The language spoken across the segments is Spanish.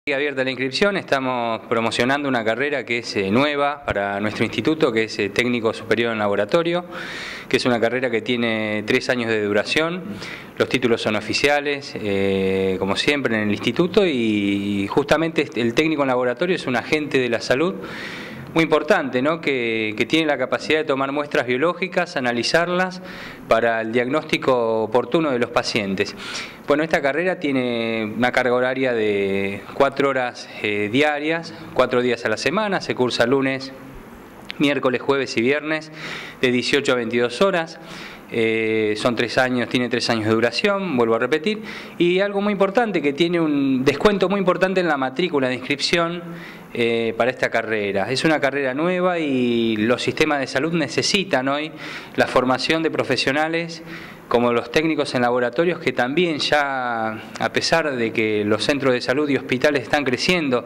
Abierta la inscripción, estamos promocionando una carrera que es nueva para nuestro instituto, que es Técnico Superior en Laboratorio, que es una carrera que tiene 3 años de duración. Los títulos son oficiales, como siempre en el instituto, y justamente el técnico en laboratorio es un agente de la salud muy importante, ¿no? que tiene la capacidad de tomar muestras biológicas, analizarlas para el diagnóstico oportuno de los pacientes. Bueno, esta carrera tiene una carga horaria de 4 horas diarias, 4 días a la semana, se cursa lunes, miércoles, jueves y viernes de 18 a 22 horas. Son 3 años, tiene 3 años de duración, vuelvo a repetir, y algo muy importante, que tiene un descuento muy importante en la matrícula de inscripción para esta carrera. Es una carrera nueva y los sistemas de salud necesitan hoy la formación de profesionales como los técnicos en laboratorios, que también ya, a pesar de que los centros de salud y hospitales están creciendo,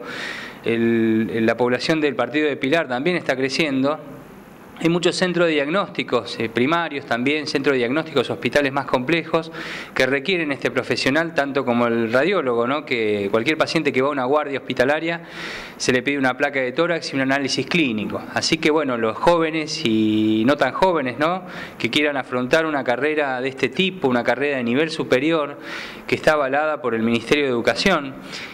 la población del partido de Pilar también está creciendo. Hay muchos centros de diagnósticos primarios también, centros de diagnósticos, hospitales más complejos que requieren este profesional, tanto como el radiólogo, ¿no? Que cualquier paciente que va a una guardia hospitalaria se le pide una placa de tórax y un análisis clínico. Así que bueno, los jóvenes y no tan jóvenes, ¿no? que quieran afrontar una carrera de este tipo, una carrera de nivel superior, que está avalada por el Ministerio de Educación,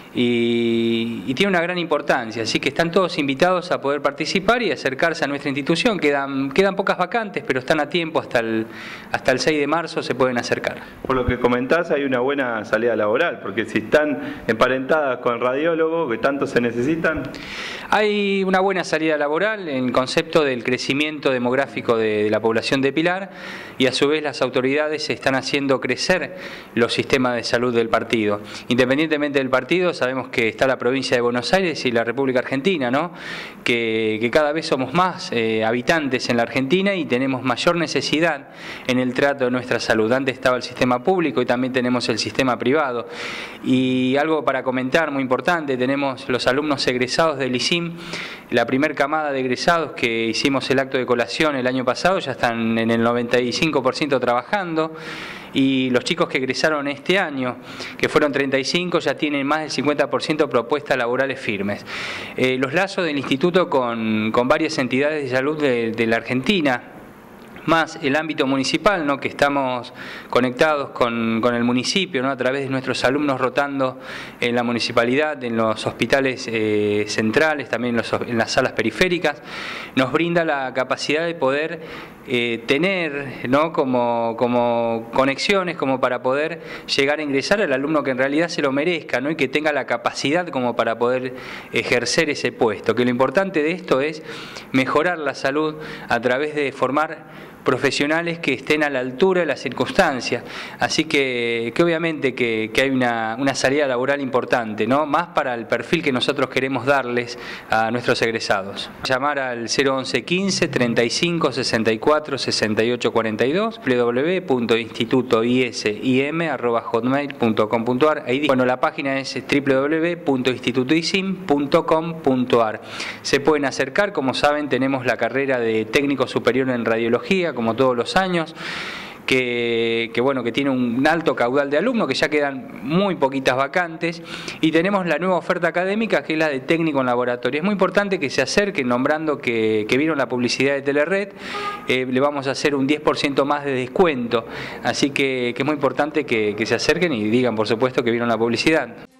y tiene una gran importancia, así que están todos invitados a poder participar y acercarse a nuestra institución. Quedan pocas vacantes, pero están a tiempo, hasta el 6 de marzo se pueden acercar. Por lo que comentás, hay una buena salida laboral, porque si están emparentadas con el radiólogo, que tanto se necesitan. Hay una buena salida laboral en concepto del crecimiento demográfico de la población de Pilar, y a su vez las autoridades están haciendo crecer los sistemas de salud del partido. Independientemente del partido, sabemos que está la provincia de Buenos Aires y la República Argentina, ¿no? que cada vez somos más habitantes en la Argentina y tenemos mayor necesidad en el trato de nuestra salud. Antes estaba el sistema público y también tenemos el sistema privado. Y algo para comentar muy importante, tenemos los alumnos egresados del ISIM, la primer camada de egresados que hicimos el acto de colación el año pasado, ya están en el 95% trabajando. Y los chicos que egresaron este año, que fueron 35, ya tienen más del 50% propuestas laborales firmes. Los lazos del instituto con varias entidades de salud de la Argentina, más el ámbito municipal, ¿no? que estamos conectados con el municipio, ¿no? a través de nuestros alumnos rotando en la municipalidad, en los hospitales centrales, también en las salas periféricas, nos brinda la capacidad de poder tener, ¿no? como conexiones, como para poder llegar a ingresar al alumno que en realidad se lo merezca, ¿no? y que tenga la capacidad como para poder ejercer ese puesto. Que lo importante de esto es mejorar la salud a través de formar profesionales que estén a la altura de las circunstancias. Así que obviamente que hay una salida laboral importante, ¿no? más para el perfil que nosotros queremos darles a nuestros egresados. Llamar al 011 15 35 64 68 42, www.institutoisim@hotmail.com.ar. Ahí, bueno, la página es www.institutoisim.com.ar. Se pueden acercar, como saben, tenemos la carrera de técnico superior en radiología, como todos los años, que tiene un alto caudal de alumnos, que ya quedan muy poquitas vacantes, y tenemos la nueva oferta académica, que es la de técnico en laboratorio. Es muy importante que se acerquen, nombrando que vieron la publicidad de Telered, le vamos a hacer un 10% más de descuento, así que es muy importante que se acerquen y digan, por supuesto, que vieron la publicidad.